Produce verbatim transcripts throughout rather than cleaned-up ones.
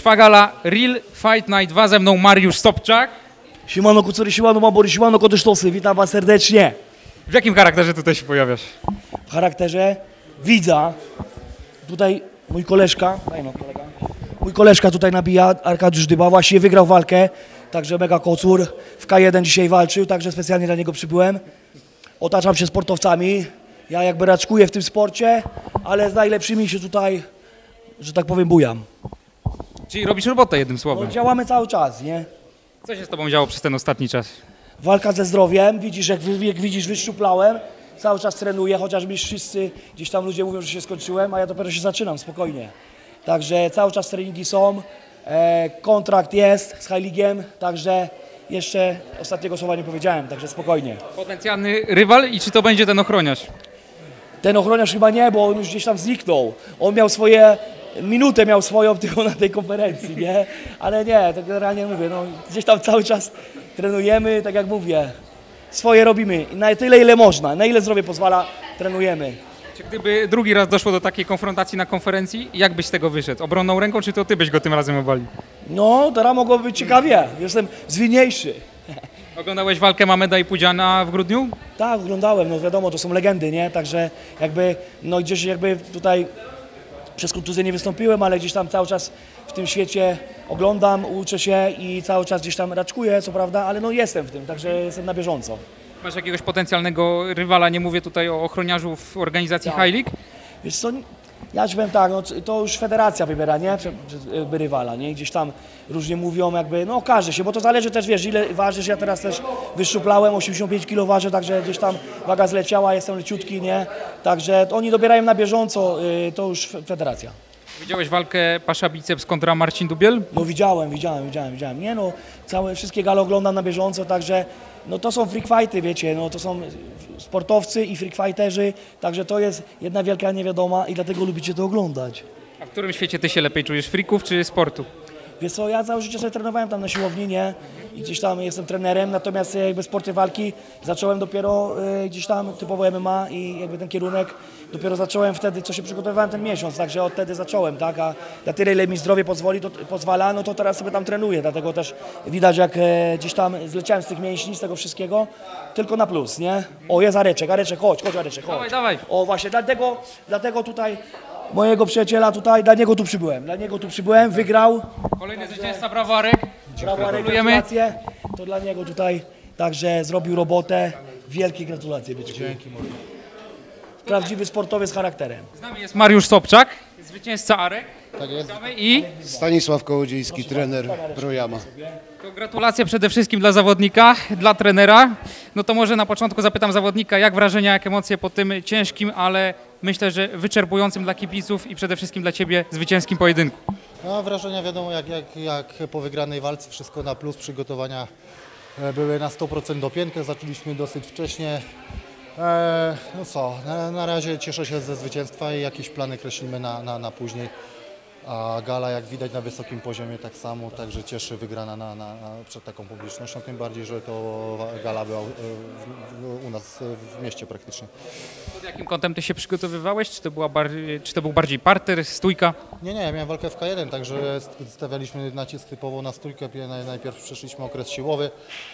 Trwa Real Fight Night dwa, ze mną Mariusz Sobczak. Siemano kucury, siemano mabory, siemano kotysztosy, witam was serdecznie. W jakim charakterze tutaj się pojawiasz? W charakterze widza, tutaj mój koleżka, daj no kolega, mój koleżka tutaj nabija, Arkadiusz Dyba, właśnie wygrał walkę, także mega kocur, w K jeden dzisiaj walczył, także specjalnie dla niego przybyłem. Otaczam się sportowcami, ja jakby raczkuję w tym sporcie, ale z najlepszymi się tutaj, że tak powiem, bujam. Czyli robisz robotę jednym słowem. No, działamy cały czas, nie? Co się z tobą działo przez ten ostatni czas? Walka ze zdrowiem, widzisz, jak, jak widzisz, wyszczuplałem, cały czas trenuję, chociaż mi wszyscy, gdzieś tam ludzie mówią, że się skończyłem, a ja dopiero się zaczynam, spokojnie. Także cały czas treningi są, e, kontrakt jest z High League'iem, także jeszcze ostatniego słowa nie powiedziałem, także spokojnie. Potencjalny rywal i czy to będzie ten ochroniarz? Ten ochroniarz chyba nie, bo on już gdzieś tam zniknął. On miał swoje, minutę miał swoją tylko na tej konferencji, nie? Ale nie, tak generalnie mówię, no gdzieś tam cały czas trenujemy, tak jak mówię, swoje robimy. Na tyle, ile można, na ile zdrowie pozwala, trenujemy. Czy gdyby drugi raz doszło do takiej konfrontacji na konferencji, jak byś z tego wyszedł? Obronną ręką, czy to ty byś go tym razem obalił? No, teraz mogło być ciekawie, jestem zwinniejszy. Oglądałeś walkę Mameda i Pudziana w grudniu? Tak, oglądałem, no wiadomo, to są legendy, nie? Także jakby, no gdzieś jakby tutaj przez kontuzję nie wystąpiłem, ale gdzieś tam cały czas w tym świecie oglądam, uczę się i cały czas gdzieś tam raczkuję, co prawda, ale no jestem w tym, także jestem na bieżąco. Masz jakiegoś potencjalnego rywala, nie mówię tutaj o ochroniarzu w organizacji Tak. High League? Wiesz co, ja ci powiem tak, no, to już federacja wybiera, nie? Jakby rywala, nie? Gdzieś tam różnie mówią, jakby, no okaże się, bo to zależy też, wiesz, ile ważysz, ja teraz też wyszczuplałem, osiemdziesiąt pięć kilo ważę, także gdzieś tam waga zleciała, jestem leciutki, nie? Także oni dobierają na bieżąco, yy, to już federacja. Widziałeś walkę Pasza Biceps kontra Marcin Dubiel? No widziałem, widziałem, widziałem, widziałem, nie no, całe, wszystkie gale oglądam na bieżąco, także no to są freak fighty, wiecie, no to są sportowcy i freak fighterzy, także to jest jedna wielka niewiadoma i dlatego lubicie to oglądać. A w którym świecie ty się lepiej czujesz, freaków czy sportu? Wiesz co, ja całe życie sobie trenowałem tam na siłowni, nie? I gdzieś tam jestem trenerem, natomiast jakby sporty walki zacząłem dopiero y, gdzieś tam typowo M M A i jakby ten kierunek dopiero zacząłem wtedy, co się przygotowywałem ten miesiąc, także od wtedy zacząłem, tak? A na tyle, ile mi zdrowie pozwoli, to, pozwala, no to teraz sobie tam trenuję, dlatego też widać, jak e, gdzieś tam zleciałem z tych mięśni, z tego wszystkiego, tylko na plus, nie? O, jest Areczek, Areczek, chodź, chodź Areczek, chodź. Dawaj, dawaj. O, właśnie, dlatego, dlatego tutaj mojego przyjaciela tutaj, dla niego tu przybyłem, dla niego tu przybyłem, wygrał. Kolejny zwycięzca, brawo Arek. Brawo, Arek, Gratulujemy. gratulacje. To dla niego tutaj, także zrobił robotę. Wielkie gratulacje. Dzięki. Prawdziwy sportowiec z charakterem. Z nami jest Mariusz Sobczak, zwycięzca Arek. Tak jest. I Stanisław Kołodziejski, trener Projama. to gratulacje przede wszystkim dla zawodnika, dla trenera. No to może na początku zapytam zawodnika, jak wrażenia, jak emocje po tym ciężkim, ale myślę, że wyczerpującym dla kibiców i przede wszystkim dla ciebie zwycięskim pojedynku. No, wrażenia wiadomo, jak, jak, jak po wygranej walce, wszystko na plus, przygotowania e, były na sto procent dopięte, zaczęliśmy dosyć wcześnie. E, no co, na, na razie cieszę się ze zwycięstwa i jakieś plany kreślimy na, na, na później. A gala, jak widać, na wysokim poziomie tak samo, także cieszy wygrana na, na, na, przed taką publicznością, tym bardziej, że to gala była e, w, u nas w mieście praktycznie. Pod jakim kątem ty się przygotowywałeś? Czy to, była bardziej, czy to był bardziej parter, stójka? Nie, nie, ja miałem walkę w K jeden, także stawialiśmy nacisk typowo na stójkę. Najpierw przeszliśmy okres siłowy,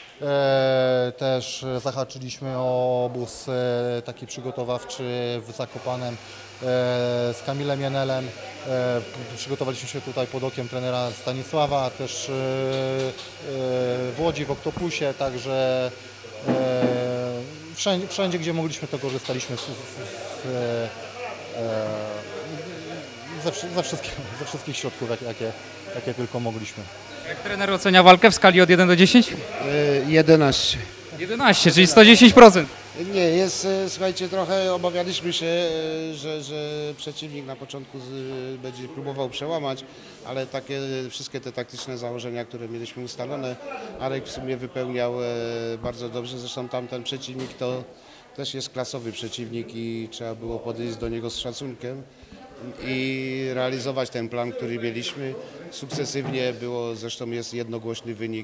e, też zahaczyliśmy o obóz e, taki przygotowawczy w Zakopanem e, z Kamilem Jenelem. E, przygotowaliśmy się tutaj pod okiem trenera Stanisława, też e, e, w Łodzi, w Oktopusie, także e, wszędzie, wszędzie, gdzie mogliśmy, to korzystaliśmy z, z, z, e, Ze, ze, wszystkich, ze wszystkich środków, jakie, jakie, jakie tylko mogliśmy. Jak trener ocenia walkę w skali od jeden do dziesięciu? jedenaście. jedenaście, czyli sto dziesięć procent. Nie, jest, słuchajcie, trochę obawialiśmy się, że, że przeciwnik na początku z, będzie próbował przełamać, ale takie wszystkie te taktyczne założenia, które mieliśmy ustalone, Arek w sumie wypełniał bardzo dobrze, zresztą tamten przeciwnik to też jest klasowy przeciwnik i trzeba było podejść do niego z szacunkiem i realizować ten plan, który mieliśmy. Sukcesywnie było, zresztą jest jednogłośny wynik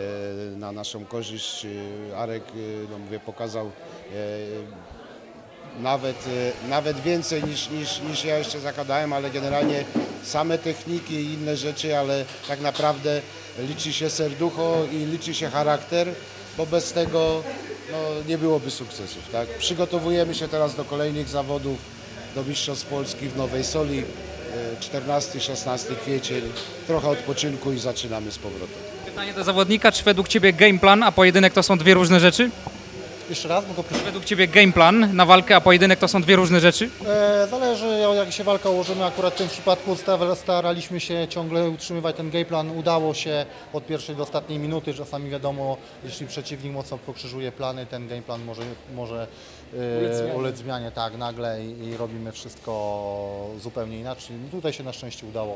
na naszą korzyść. Arek, no mówię, pokazał nawet, e, nawet więcej niż, niż, niż ja jeszcze zakładałem, ale generalnie same techniki i inne rzeczy, ale tak naprawdę liczy się serducho i liczy się charakter, bo bez tego no, nie byłoby sukcesów. Tak? Przygotowujemy się teraz do kolejnych zawodów, do Mistrzostw Polski w Nowej Soli, czternasty szesnasty kwiecień, trochę odpoczynku i zaczynamy z powrotem. Pytanie do zawodnika, czy według Ciebie game plan, a pojedynek to są dwie różne rzeczy? Jeszcze raz mogę prosić? Według Ciebie game plan na walkę, a pojedynek to są dwie różne rzeczy? E, zależy jak się walka ułożymy, akurat w tym przypadku sta- staraliśmy się ciągle utrzymywać ten game plan, udało się od pierwszej do ostatniej minuty, czasami wiadomo, jeśli przeciwnik mocno pokrzyżuje plany, ten game plan może, może e, ulec zmianie tak nagle i, i robimy wszystko zupełnie inaczej. Tutaj się na szczęście udało,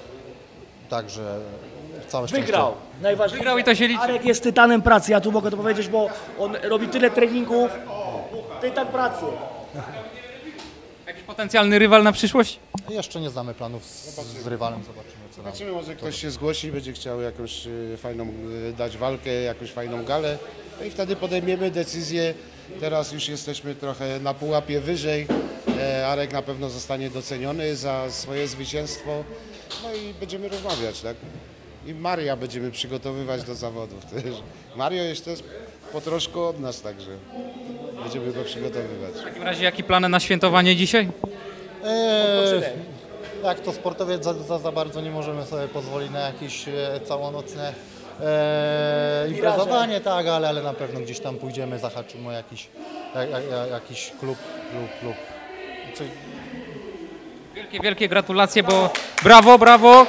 także całe szczęście. Wygrał. Najważniejsze. Wygrał i to się liczy. Arek jest tytanem pracy, ja tu mogę to powiedzieć, bo on robi tyle treningów. Tytan pracy. Jakiś potencjalny rywal na przyszłość? Jeszcze nie znamy planów z, z rywalem, zobaczymy co nam. Zobaczymy, może ktoś się zgłosi i będzie chciał jakąś e, fajną e, dać walkę, jakąś fajną galę, no i wtedy podejmiemy decyzję. Teraz już jesteśmy trochę na pułapie wyżej. E, Arek na pewno zostanie doceniony za swoje zwycięstwo, no i będziemy rozmawiać, tak? I Maria będziemy przygotowywać do zawodów też. Mario jeszcze jest po troszkę od nas, także będziemy go przygotowywać. W takim razie jaki plan na świętowanie dzisiaj? Eee, jak to sportowiec za, za, za bardzo nie możemy sobie pozwolić na jakieś e, całonocne e, imprezowanie, tak, ale, ale na pewno gdzieś tam pójdziemy, zahaczymy o jakiś, jak, jak, jakiś klub, klub, klub. Coś, Wielkie, wielkie gratulacje, bo brawo, brawo!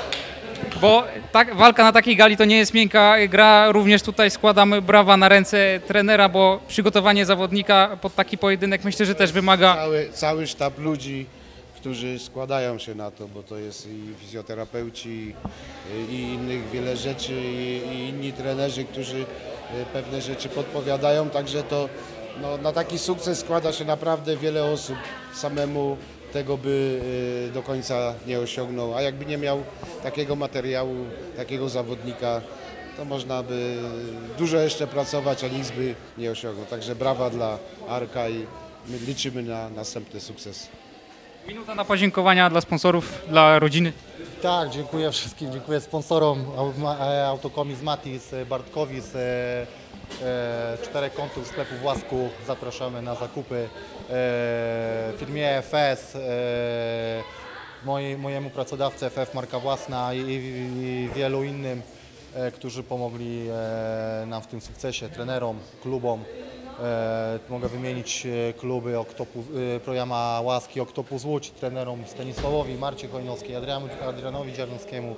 Bo tak, walka na takiej gali to nie jest miękka gra. Również tutaj składam brawa na ręce trenera, bo przygotowanie zawodnika pod taki pojedynek myślę, że też wymaga. Cały, cały sztab ludzi, którzy składają się na to, bo to jest i fizjoterapeuci, i innych wiele rzeczy, i, i inni trenerzy, którzy pewne rzeczy podpowiadają, także to no, na taki sukces składa się naprawdę wiele osób. Samemu tego by y, do końca nie osiągnął, a jakby nie miał takiego materiału, takiego zawodnika, to można by dużo jeszcze pracować, a nic by nie osiągnął. Także brawa dla Arka i my liczymy na następny sukces. Minuta na podziękowania dla sponsorów, dla rodziny. tak, dziękuję wszystkim, dziękuję sponsorom, Au- ma- e, Autokomis Matis, e, Bartkowi z e, e, czterech kątów sklepu w Łasku, zapraszamy na zakupy, e, firmie F S, e, mojej, mojemu pracodawcy F F Marka Własna i, i, i wielu innym, e, którzy pomogli e, nam w tym sukcesie, trenerom, klubom. E, mogę wymienić e, kluby Oktopus, e, Projama Łaski, Oktopus Łódź, trenerom Stanisławowi, Marcie Chojnowskiej, Adrian, Adrianowi Dziarnowskiemu,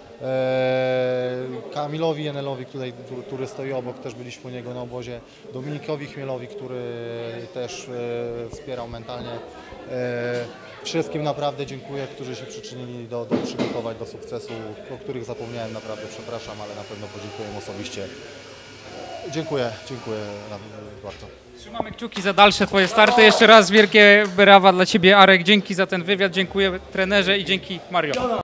e, Kamilowi Jenelowi, który, który stoi obok, też byliśmy u niego na obozie, Dominikowi Chmielowi, który też e, wspierał mentalnie. E, wszystkim naprawdę dziękuję, którzy się przyczynili do, do przygotowań do sukcesu, o których zapomniałem, naprawdę przepraszam, ale na pewno podziękuję im osobiście. Dziękuję, dziękuję bardzo. Trzymamy kciuki za dalsze Twoje starty. Jeszcze raz wielkie brawa dla Ciebie, Arek. Dzięki za ten wywiad, dziękuję trenerze i dzięki Mario.